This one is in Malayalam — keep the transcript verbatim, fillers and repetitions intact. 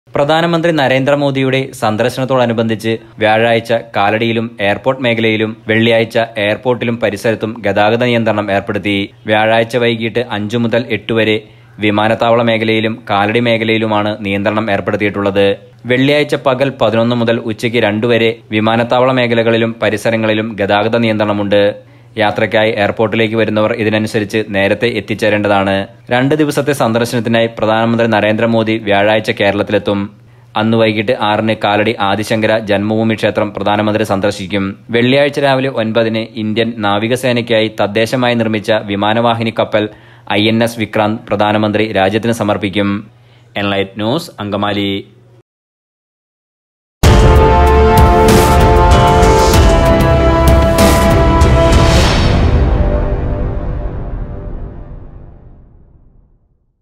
പ്രധാനമന്ത്രി നരേന്ദ്രമോദിയുടെ സന്ദർശനത്തോടനുബന്ധിച്ച് വ്യാഴാഴ്ച കാലടിയിലും എയർപോർട്ട് മേഖലയിലും വെള്ളിയാഴ്ച എയർപോർട്ടിലും പരിസരത്തും ഗതാഗത നിയന്ത്രണം ഏർപ്പെടുത്തി. വ്യാഴാഴ്ച വൈകിട്ട് അഞ്ചു മുതൽ എട്ട് വരെ വിമാനത്താവള മേഖലയിലും കാലടി മേഖലയിലുമാണ് നിയന്ത്രണം ഏർപ്പെടുത്തിയിട്ടുള്ളത്. വെള്ളിയാഴ്ച പകൽ പതിനൊന്ന് മുതൽ ഉച്ചയ്ക്ക് രണ്ടു വരെ വിമാനത്താവള മേഖലകളിലും പരിസരങ്ങളിലും ഗതാഗത നിയന്ത്രണമുണ്ട്. യാത്രയ്ക്കായി എയർപോർട്ടിലേക്ക് വരുന്നവർ ഇതിനനുസരിച്ച് നേരത്തെ എത്തിച്ചേരേണ്ടതാണ്. രണ്ട് ദിവസത്തെ സന്ദർശനത്തിനായി പ്രധാനമന്ത്രി നരേന്ദ്രമോദി വ്യാഴാഴ്ച കേരളത്തിലെത്തും. അന്ന് വൈകിട്ട് ആറിന് കാലടി ആദിശങ്കര ജന്മഭൂമി ക്ഷേത്രം പ്രധാനമന്ത്രി സന്ദർശിക്കും. വെള്ളിയാഴ്ച രാവിലെ ഒൻപതിന് ഇന്ത്യൻ നാവികസേനയ്ക്കായി തദ്ദേശമായി നിർമ്മിച്ച വിമാനവാഹിനി കപ്പൽ ഐ എൻ എസ് വിക്രാന്ത് പ്രധാനമന്ത്രി രാജ്യത്തിന് സമർപ്പിക്കും. Enlight News, Angamaly.